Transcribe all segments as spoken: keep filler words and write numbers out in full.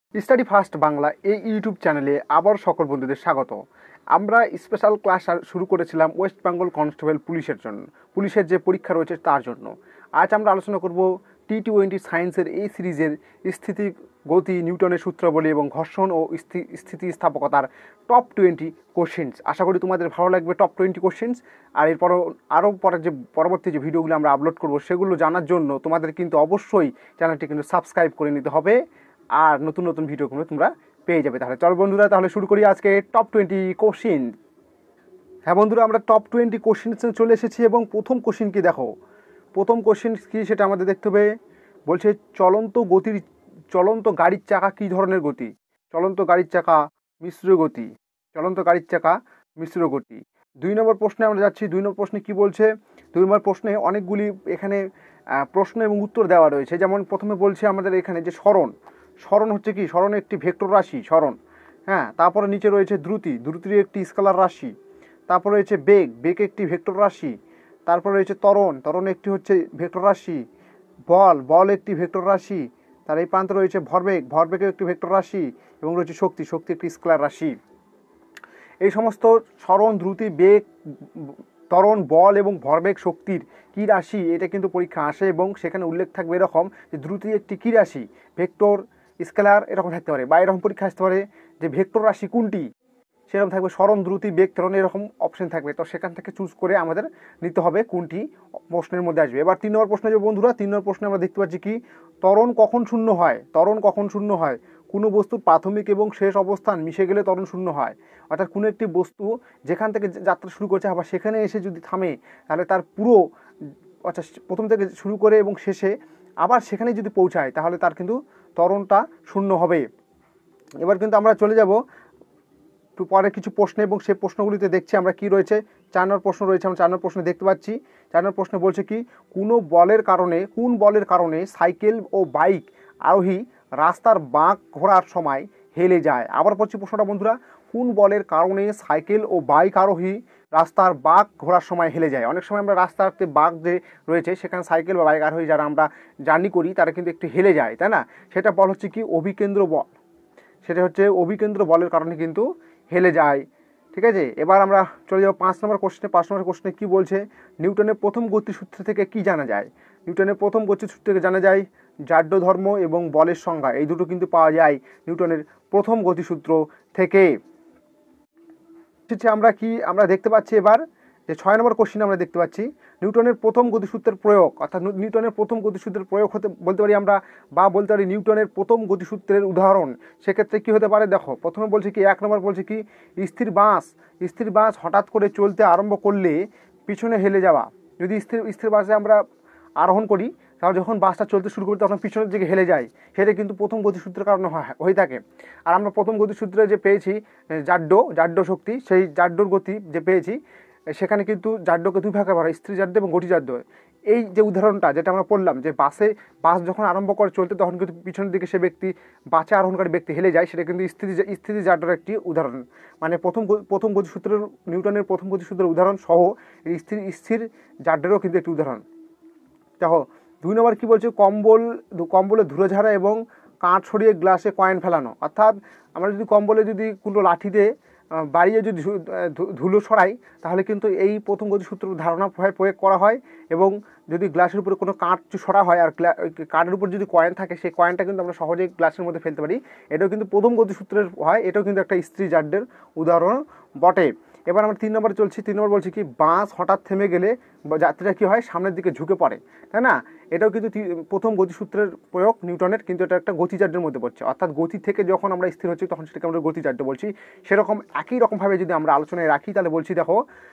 Study first Bangla এই YouTube চ্যানেলে আবার সকল বন্ধুদের স্বাগত। আমরা স্পেশাল ক্লাস শুরু করেছিলাম ওয়েস্ট বেঙ্গল কনস্টেবল পুলিশের জন্য, পুলিশের যে পরীক্ষা রয়েছে তার জন্য। আজ আমরা আলোচনা করব টি টোয়েন্টি সায়েন্সের এই সিরিজের স্থিতি, গতি, নিউটনের সূত্রাবলী এবং ঘর্ষণ ও স্থিতিস্থাপকতার টপ টোয়েন্টি কোশ্চেন্স। আশা করি তোমাদের ভালো লাগবে টপ টোয়েন্টি কোশ্চেন্স। আর এরপর আরও পরে যে পরবর্তী যে ভিডিওগুলো আমরা আপলোড করব সেগুলো জানার জন্য তোমাদের কিন্তু অবশ্যই চ্যানেলটি কিন্তু সাবস্ক্রাইব করে নিতে হবে, আর নতুন নতুন ভিডিওগুলো তোমরা পেয়ে যাবে। তাহলে চল বন্ধুরা, তাহলে শুরু করি আজকে টপ টোয়েন্টি কোশ্চিন। হ্যাঁ বন্ধুরা, আমরা টপ টোয়েন্টি কোশ্চিন চলে এসেছি এবং প্রথম কোশ্চিন কি দেখো, প্রথম কোশ্চিন কি সেটা আমাদের দেখতে হবে। বলছে চলন্ত গতির চলন্ত গাড়ির চাকা কী ধরনের গতি? চলন্ত গাড়ির চাকা মিশ্র গতি, চলন্ত গাড়ির চাকা মিশ্র গতি। দুই নম্বর প্রশ্নে আমরা যাচ্ছি। দুই নম্বর প্রশ্নে কি বলছে? দুই নম্বর প্রশ্নে অনেকগুলি এখানে প্রশ্ন এবং উত্তর দেওয়া রয়েছে। যেমন প্রথমে বলছে আমাদের এখানে যে স্মরণ, স্মরণ হচ্ছে কি? স্মরণ একটি ভেক্টর রাশি, স্মরণ। হ্যাঁ, তারপরে নিচে রয়েছে দ্রুতি, দ্রুতির একটি স্কেলার রাশি। তারপরে রয়েছে বেগ, বেগ একটি ভেক্টর রাশি। তারপরে রয়েছে ত্বরণ, ত্বরণ একটি হচ্ছে ভেক্টর রাশি। বল, বল একটি ভেক্টর রাশি। তার এই প্রান্তে রয়েছে ভরবেগ, ভরবেগের একটি ভেক্টর রাশি। এবং রয়েছে শক্তি, শক্তি একটি স্কেলার রাশি। এই সমস্ত স্মরণ, দ্রুতি, বেগ, ত্বরণ, বল এবং ভরবেগ শক্তির কী রাশি, এটা কিন্তু পরীক্ষা আসে এবং সেখানে উল্লেখ থাকবে এরকম যে দ্রুতি একটি কী রাশি, ভেক্টর, স্কেলার এরকম থাকতে পারে, বা এরকম পরীক্ষা আসতে পারে যে ভেক্টর রাশি কোনটি, সেরকম থাকবে স্মরণ, দ্রুতি, বেগ, ত্বরণ এরকম অপশন থাকবে। তো সেখান থেকে চুজ করে আমাদের নিতে হবে কোনটি প্রশ্নের মধ্যে আসবে। এবার তিন নম্বর প্রশ্নে যে বন্ধুরা, তিন নম্বর প্রশ্নে আমরা দেখতে পাচ্ছি কি, ত্বরণ কখন শূন্য হয়? ত্বরণ কখন শূন্য হয়? কোনো বস্তুর প্রাথমিক এবং শেষ অবস্থান মিশে গেলে ত্বরণ শূন্য হয়। অর্থাৎ কোনো একটি বস্তু যেখান থেকে যাত্রা শুরু করছে আবার সেখানে এসে যদি থামে, তাহলে তার পুরো, অর্থাৎ প্রথম থেকে শুরু করে এবং শেষে আবার সেখানে যদি পৌঁছায়, তাহলে তার কিন্তু ত্বরণটা শূন্য হবে। এবার কিন্তু আমরা চলে যাব পরে কিছু প্রশ্ন, এবং সেই প্রশ্নগুলিতে দেখছি আমরা কি রয়েছে। চার নম্বর প্রশ্ন রয়েছে, আমরা চার নম্বর প্রশ্ন দেখতে পাচ্ছি। চার নম্বর প্রশ্নে বলছে কি, কোনো বলের কারণে, কোন বলের কারণে সাইকেল ও বাইক আরোহী রাস্তার বাঁক ঘোরার সময় হেলে যায়? আবার পড়ছি প্রশ্নটা বন্ধুরা, কোন বলের কারণে সাইকেল ও বাইক আরোহী রাস্তার বাঁক ঘোরার সময় হেলে যায়? অনেক সময় আমরা রাস্তাতে বাঁক যে রয়েছে সেখানে সাইকেল বা বাইক আরোহী যারা আমরা জার্নি করি তারা কিন্তু একটু হেলে যায়, তাই না? সেটা বল হচ্ছে কি অভিকেন্দ্র বল, সেটা হচ্ছে অভিকেন্দ্র বলের কারণে কিন্তু হেলে যায়। ঠিক আছে, এবার আমরা চলে যাবো পাঁচ নম্বর কোশ্চেনে। পাঁচ নম্বর কোশ্চেনে কী বলছে, নিউটনের প্রথম গতিসূত্র থেকে কি জানা যায়? নিউটনের প্রথম গতিসূত্র থেকে জানা যায় জাড্য ধর্ম এবং বলের সংজ্ঞা, এই দুটো কিন্তু পাওয়া যায় নিউটনের প্রথম গতিসূত্র থেকে। আমরা কি আমরা দেখতে পাচ্ছি এবার যে ছয় নম্বর কোশ্চেনে আমরা দেখতে পাচ্ছি নিউটনের প্রথম গতিসূত্রের প্রয়োগ, অর্থাৎ নিউটনের প্রথম গতিসূত্রের প্রয়োগ হতে বলতে পারি আমরা, বা বলতে পারি নিউটনের প্রথম গতিসূত্রের উদাহরণ। সেক্ষেত্রে কি হতে পারে দেখো, প্রথমে বলছে কি, এক নম্বর বলছে কি, স্থির বাস, স্থির বাস হঠাৎ করে চলতে আরম্ভ করলে পিছনে হেলে যাওয়া। যদি স্থির স্থির বাসে আমরা আরোহণ করি, তাহলে যখন বাসটা চলতে শুরু করি তখন পিছনের দিকে হেলে যায়, সেটা কিন্তু প্রথম গতিসূত্রের কারণে হয়ে থাকে। আর আমরা প্রথম গতিসূত্রে যে পেয়েছি জাড্য, জাড্য শক্তি, সেই জাড্যর গতি যে পেয়েছি সেখানে কিন্তু জাড্যকে দুই ভাগে ভাগ, স্থির জাড্য এবং গতি জাড্য। এই যে উদাহরণটা যেটা আমরা পড়লাম, যে বাসে বাস যখন আরম্ভ করে চলতে তখন কিন্তু পিছনের দিকে সে ব্যক্তি, বাসে আরোহণকারী ব্যক্তি হেলে যায়, সেটা কিন্তু স্থিতি স্থিতি জাড্যর একটি উদাহরণ। মানে প্রথম প্রথম গতিসূত্রের, নিউটনের প্রথম গতিসূত্রের উদাহরণ সহ স্থির স্থির জাড্যেরও কিন্তু একটি উদাহরণ। দেখো দুই নম্বর কী বলছে, কম্বল কম্বলে ধুলো ঝাড়া এবং কাঁচ সরিয়ে গ্লাসে কয়েন ফেলানো। অর্থাৎ আমরা যদি কম্বলে যদি কোনো লাঠিতে বাড়িয়ে যদি ধুলো ছড়াই, তাহলে কিন্তু এই প্রথম গতিসূত্র ধারণা প্রয়োগ করা হয়। এবং যদি গ্লাসের উপরে কোনো কাঁচ ছড়া হয় আর কাঠের উপর যদি কয়েন থাকে, সেই কয়েনটা কিন্তু আমরা সহজেই গ্লাসের মধ্যে ফেলতে পারি। এটাও কিন্তু প্রথম গতিসূত্রের হয়, এটাও কিন্তু একটা স্থির জাড্যের উদাহরণ বটে। এবার আমরা তিন নম্বরে চলছি। তিন নম্বর বলছি কি, বাস হঠাৎ থেমে গেলে যাত্রীরা কী হয়, সামনের দিকে ঝুঁকে পড়ে, তাই না? এটাও কিন্তু প্রথম গতিসূত্রের প্রয়োগ নিউটনের, কিন্তু এটা একটা গতিজাড্যের মধ্যে পড়ছে। অর্থাৎ গতি থেকে যখন আমরা স্থির হচ্ছি তখন সেটাকে আমরা গতিজাড্য বলছি। সেরকম একই রকমভাবে যদি আমরা আলোচনায় রাখি, তাহলে বলছি দেখো,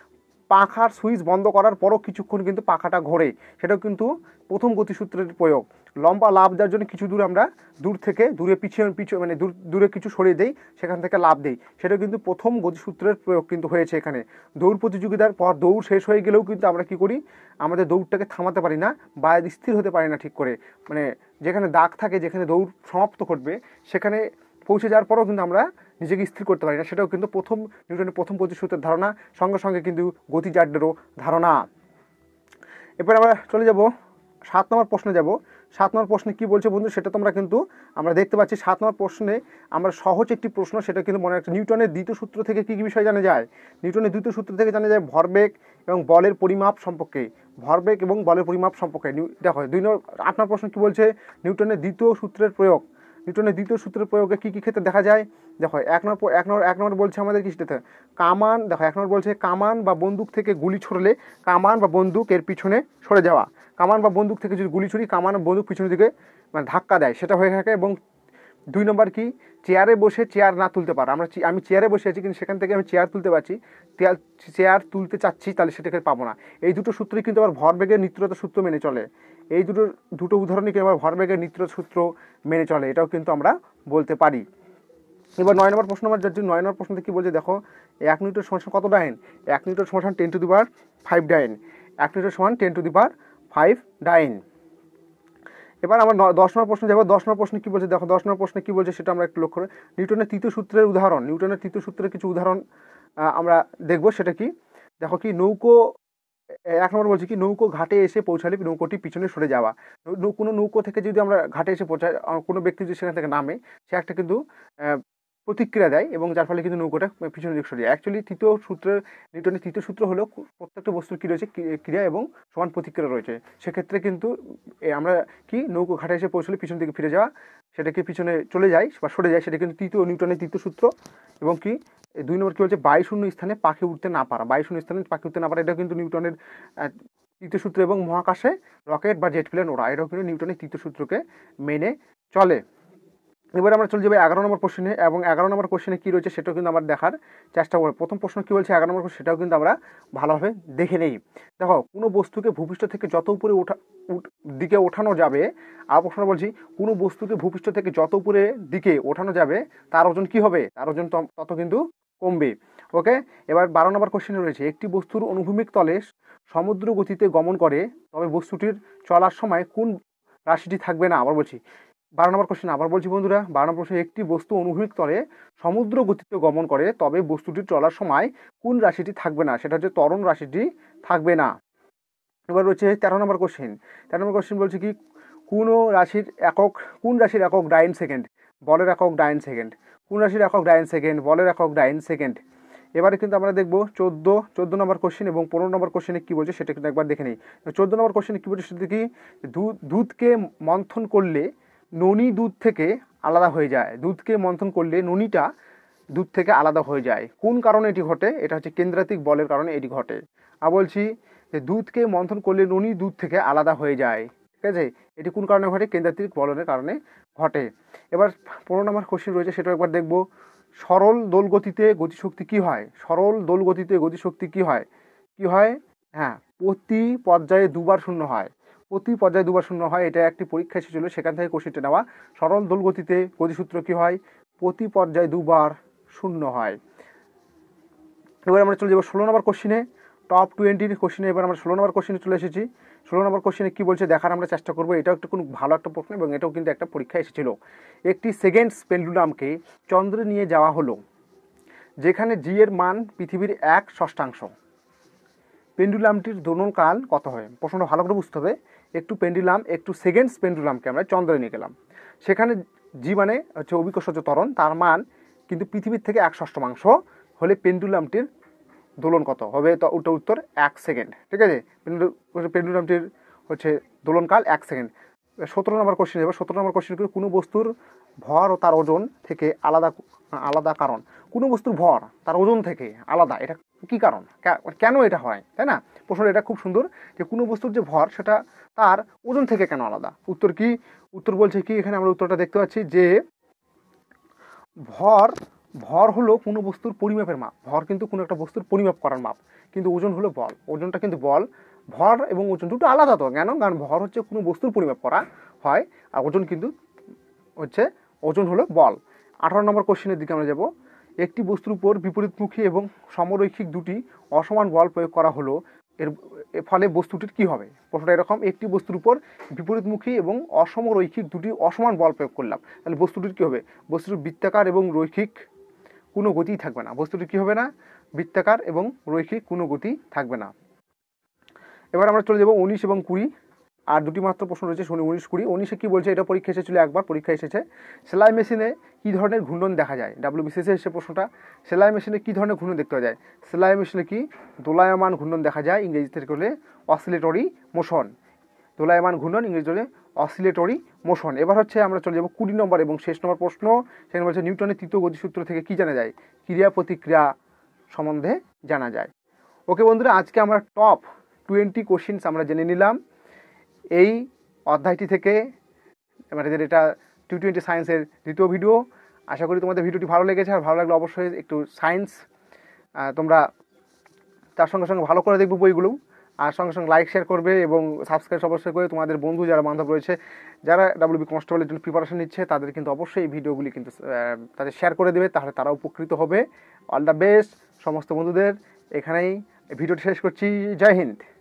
পাখার সুইচ বন্ধ করার পরও কিছুক্ষণ কিন্তু পাখাটা ঘোরে, সেটাও কিন্তু প্রথম গতিসূত্রের প্রয়োগ। লম্বা লাফ দেওয়ার জন্য কিছু দূর আমরা দূর থেকে দূরে পিছিয়ে পিছিয়ে মানে দূর দূরে কিছু সরিয়ে দেই, সেখান থেকে লাফ দেই, সেটাও কিন্তু প্রথম গতিসূত্রের প্রয়োগ কিন্তু হয়েছে এখানে। দৌড় প্রতিযোগিতার পর দৌড় শেষ হয়ে গেলেও কিন্তু আমরা কি করি, আমাদের দৌড়টাকে থামাতে পারি না বা স্থির হতে পারি না ঠিক করে। মানে যেখানে দাগ থাকে, যেখানে দৌড় সমাপ্ত করবে, সেখানে পৌঁছে যাওয়ার পরও কিন্তু আমরা নিজেকে স্থির করতে পারি না, সেটাও কিন্তু প্রথম নিউটনের প্রথম গতিসূত্রের ধারণা, সঙ্গে সঙ্গে কিন্তু গতিজাড্যেরও ধারণা। এরপর আমরা চলে যাব সাত নম্বর প্রশ্নে যাব। সাত নম্বর প্রশ্নে কী বলছে বন্ধু সেটা তোমরা কিন্তু আমরা দেখতে পাচ্ছি। সাত নম্বর প্রশ্নে আমরা সহজ একটি প্রশ্ন, সেটা কিন্তু মনে রাখছি। নিউটনের দ্বিতীয় সূত্র থেকে কী কী বিষয় জানা যায়? নিউটনের দ্বিতীয় সূত্র থেকে জানা যায় ভরবেগ এবং বলের পরিমাপ সম্পর্কে, ভরবেগ এবং বলের পরিমাপ সম্পর্কে। দেখো দুই নম্বর আট নম্বর প্রশ্ন কী বলছে? নিউটনের দ্বিতীয় সূত্রের প্রয়োগ, নিউটনের দ্বিতীয় সূত্রের প্রয়োগে কী কী ক্ষেত্রে দেখা যায়? দেখো এক নম্বর এক নম্বর এক নম্বর বলছে আমাদের কিসটাতে কামান। দেখো এক নম্বর বলছে কামান বা বন্দুক থেকে গুলি ছড়লে কামান বা বন্দুক এর পিছনে সরে যাওয়া। কামান বা বন্দুক থেকে যদি গুলি ছুরি কামান বা বন্দুক পিছনের দিকে মানে ধাক্কা দেয়, সেটা হয়ে থাকে। এবং দুই নম্বর কি? চেয়ারে বসে চেয়ার না তুলতে পারা। আমরা আমি চেয়ারে বসে আছি কিন্তু সেখান থেকে আমি চেয়ার তুলতে পারছি, চেয়ার তুলতে চাচ্ছি, তাহলে সেটাকে পাবো না। এই দুটো সূত্রই কিন্তু আবার ভরবেগের নিত্যতা সূত্র মেনে চলে। এই দুটো দুটো উদাহরণই কিন্তু আবার ভরবেগের নিত্যতা সূত্র মেনে চলে, এটাও কিন্তু আমরা বলতে পারি। এবার নয় নম্বর প্রশ্ন আমার যদি নয় নম্বর প্রশ্নতে কী বলছে দেখো, এক নিউটন সমান কত ডাইন? এক নিউটন সমান ten to the power five dyne. এক নিউটন সমান ten to the power five dyne. এবার আমার দশ নম্বর প্রশ্ন যাবো। দশ নম্বর প্রশ্নে কী বলছে দেখো, দশ নম্বর প্রশ্নে কী বলছে সেটা আমরা একটু লক্ষ্য করি। নিউটনের তৃতীয় সূত্রের উদাহরণ, নিউটনের তৃতীয় সূত্রের কিছু উদাহরণ আমরা দেখব। সেটা কি দেখো, কি নৌকো এক নম্বর বলছে কি নৌকো ঘাটে এসে পৌঁছালে নৌকোটি পিছনে সরে যাওয়া। কোনো নৌকো থেকে যদি আমরা ঘাটে এসে পৌঁছাই, কোনো ব্যক্তি যদি সেখান থেকে নামে, সে একটা কিন্তু প্রতিক্রিয়া দেয় এবং যার ফলে কিন্তু নৌকোটা পিছনের দিকে সরে যায়। অ্যাকচুয়ালি তৃতীয় সূত্রের নিউটনের তৃতীয় সূত্র হলো প্রত্যেকটা বস্তুর কী রয়েছে, ক্রিয়া এবং সমান প্রতিক্রিয়া রয়েছে। সেক্ষেত্রে কিন্তু আমরা কি নৌকো ঘাটে এসে পৌঁছলে পিছন দিকে ফিরে যাওয়া, সেটাকে পিছনে চলে যায় বা সরে যায়, সেটা কিন্তু তৃতীয় নিউটনের তৃতীয় সূত্র। এবং কি দুই নম্বর কী বলছে, বায়ুশূন্য স্থানে পাখি উঠতে না পারা, বায়ুশূন্য স্থানে পাখি উঠতে না পারা, এটাও কিন্তু নিউটনের তৃতীয় সূত্র। এবং মহাকাশে রকেট বা জেট প্লেন ওরা, এটাও কিন্তু নিউটনের তৃতীয় সূত্রকে মেনে চলে। এবার আমরা চলে যাবো এগারো নম্বর কোশ্চেনে, এবং এগারো নম্বর কোশ্চেনে কী রয়েছে সেটাও কিন্তু আমরা দেখার চেষ্টা করব। প্রথম প্রশ্ন কী বলছে এগারো নম্বর, সেটাও কিন্তু আমরা ভালোভাবে দেখে নেই। দেখো, কোনো বস্তুকে ভূপৃষ্ঠ থেকে যত উপরে ওঠা দিকে ওঠানো যাবে, আর প্রশ্ন বলছি কোনো বস্তুকে ভূপৃষ্ঠ থেকে যত উপরে দিকে ওঠানো যাবে তার ওজন কি হবে? তার ওজন তত কিন্তু কমবে। ওকে, এবার বারো নম্বর কোশ্চেনে রয়েছে একটি বস্তুর অনুভূমিক তলে সমুদ্র গতিতে গমন করে, তবে বস্তুটির চলার সময় কোন রাশিটি থাকবে না? আবার বলছি বারো নম্বর কোশ্চেন, আবার বলছি বন্ধুরা, বারো নম্বর প্রশ্নে একটি বস্তু অনুভূমিক তলে সমুদ্র গতিতে গমন করে, তবে বস্তুটির চলার সময় কোন রাশিটি থাকবে না? সেটা হচ্ছে ত্বরণ রাশিটি থাকবে না। এবার রয়েছে তেরো নম্বর কোশ্চেন। তেরো নম্বর কোশ্চেন বলছে কি কোন রাশির একক কোন রাশির একক ডাইন সেকেন্ড, বলের একক ডাইন সেকেন্ড। কোন রাশির একক ডাইন সেকেন্ড, বলের একক ডাইন সেকেন্ড। এবারে কিন্তু আমরা দেখবো চোদ্দো চোদ্দো নম্বর কোশ্চেন এবং পনেরো নম্বর কোশ্চেনে কী বলছে সেটা কিন্তু একবার দেখে নিই। চোদ্দো নম্বর কোশ্চেনে কী বলছে সেটা কি, দুধ দুধকে মন্থন করলে ননি দুধ থেকে আলাদা হয়ে যায়। দুধকে মন্থন করলে ননিটা দুধ থেকে আলাদা হয়ে যায়। কোন কারণে এটি ঘটে? এটা হচ্ছে কেন্দ্রাতিক বলের কারণে এটি ঘটে। আর বলছি যে দুধকে মন্থন করলে ননি দুধ থেকে আলাদা হয়ে যায়, ঠিক আছে? এটি কোন কারণে ঘটে? কেন্দ্রাতিক বলের কারণে ঘটে। এবার পনেরো নম্বর কোশ্চেন রয়েছে, সেটা একবার দেখবো। সরল দোলগতিতে গতিশক্তি কি হয়? সরল দোলগতিতে গতিশক্তি কি হয়? কি হয়? হ্যাঁ, প্রতি পর্যায়ে দুবার শূন্য হয়। প্রতি পর্যায়ে দুবার শূন্য হয়, এটা একটি পরীক্ষা এসেছিল, সেখান থেকে কোশ্চেনটা নেওয়া। সরল দোলগতিতে গতিসূত্র কি হয়? প্রতি পর্যায়ে দুবার শূন্য হয়। এবার আমরা চলে যাবো ষোলো নম্বর কোশ্চেনে, টপ টোয়েন্টির কোশ্চেনে। এবার আমরা ষোলো নম্বর কোশ্চেনে চলে এসেছি। ষোলো নম্বর কোশ্চেনে কী বলছে দেখার আমরা চেষ্টা করবো। এটাও একটা কোনো ভালো একটা প্রশ্ন এবং এটাও কিন্তু একটা পরীক্ষা এসেছিল। একটি সেকেন্ডস পেন্ডুলামকে চন্দ্রে নিয়ে যাওয়া হলো, যেখানে জি এর মান পৃথিবীর এক ষষ্ঠাংশ। পেন্ডুলামটির দোলনকাল কত হয়? প্রশ্নটা ভালো করে বুঝতে হবে। একটু পেন্ডুলাম একটু সেকেন্ডস পেন্ডুলামকে আমরা চন্দ্রে নিয়ে গেলাম, সেখানে জি মানে হচ্ছে অভিকর্ষজ ত্বরণ, তার মান কিন্তু পৃথিবীর থেকে এক ষষ্ঠমাংশ হলে পেন্ডুলামটির দোলন কত হবে? তো ওটা উত্তর এক সেকেন্ড, ঠিক আছে? পেন্ডুলামটির হচ্ছে দোলনকাল এক সেকেন্ড। সতেরো নম্বর কোশ্চেন যাবে। সতেরো নম্বর কোশ্চেন কোনো বস্তুর ভর ও তার ওজন থেকে আলাদা আলাদা কারণ। কোনো বস্তুর ভর তার ওজন থেকে আলাদা, এটা কি কারণ? কেন এটা হয়, তাই না? প্রশ্নটা এটা খুব সুন্দর যে কোনো বস্তুর যে ভর সেটা তার ওজন থেকে কেন আলাদা। উত্তর কি? উত্তর বলছে কি, এখানে আমরা উত্তরটা দেখতে পাচ্ছি যে ভর ভর হলো কোনো বস্তুর পরিমাপের মাপ। ভর কিন্তু কোনো একটা বস্তুর পরিমাপ করার মাপ, কিন্তু ওজন হলো বল। ওজনটা কিন্তু বল, ভর এবং ওজন দুটো আলাদা তো কেন? কারণ ভর হচ্ছে কোনো বস্তুর পরিমাপ করা হয়, আর ওজন কিন্তু হচ্ছে ওজন হলো বল। আঠারো নম্বর কোশ্চেনের দিকে আমরা যাব। একটি বস্তুর উপর বিপরীতমুখী এবং সমরৈখিক দুটি অসমান বল প্রয়োগ করা হলো, এর ফলে বস্তুটির কি হবে? প্রশ্নটা এরকম, একটি বস্তুর উপর বিপরীতমুখী এবং অসমরৈখিক দুটি অসমান বল প্রয়োগ করলাম, তাহলে বস্তুটির কী হবে? বস্তুটির বৃত্তাকার এবং রৈখিক কোনো গতিই থাকবে না। বস্তুটির কী হবে না? বৃত্তাকার এবং রৈখিক কোনো গতি থাকবে না। এবার আমরা চলে যাব উনিশ এবং কুড়ি। আর দুটি মাত্র প্রশ্ন রয়েছে শনি উনিশ কুড়ি। উনিশে কী বলছে, এটা পরীক্ষা এসেছিলো একবার, পরীক্ষা এসেছে সেলাই মেশিনে কী ধরনের ঘূর্ণন দেখা যায়। ডাব্লিউবিসিএসে এসে প্রশ্নটা, সেলাই মেশিনে কী ধরনের ঘূর্ণন দেখতে যায়। সেলাই মেশিনে কি দোলায়মান ঘূর্ণন দেখা যায়, ইংরেজিতে হলে অসিলেটরি মোশন। দোলায়মান ঘূর্ণন ইংরেজি হলে অসিলেটরি মোশন। এবার হচ্ছে আমরা চলে যাব কুড়ি নম্বর এবং শেষ নম্বর প্রশ্ন। সেখানে বলছে নিউটনের তৃতীয় গতিসূত্র থেকে কী জানা যায়, ক্রিয়া প্রতিক্রিয়া সম্বন্ধে জানা যায়। ওকে বন্ধুরা, আজকে আমরা টপ টোয়েন্টি কোশ্চিনস আমরা জেনে নিলাম এই অধ্যায়টি থেকে, আমাদের এটা টু টোয়েন্টি সায়েন্সের দ্বিতীয় ভিডিও। আশা করি তোমাদের ভিডিওটি ভালো লেগেছে, আর ভালো লাগলে অবশ্যই একটু সায়েন্স তোমরা তার সঙ্গে সঙ্গে ভালো করে দেখবে বইগুলো, আর সঙ্গে সঙ্গে লাইক শেয়ার করবে এবং সাবস্ক্রাইব অবশ্যই করে তোমাদের বন্ধু যারা বান্ধব রয়েছে যারা ডাব্লিউবি কনস্টেবলের জন্য প্রিপারেশন নিচ্ছে তাদের কিন্তু অবশ্যই এই ভিডিওগুলি কিন্তু তাদের শেয়ার করে দেবে, তাহলে তারা উপকৃত হবে। অল দ্য বেস্ট সমস্ত বন্ধুদের। এখানেই ভিডিওটি শেষ করছি। জয় হিন্দ।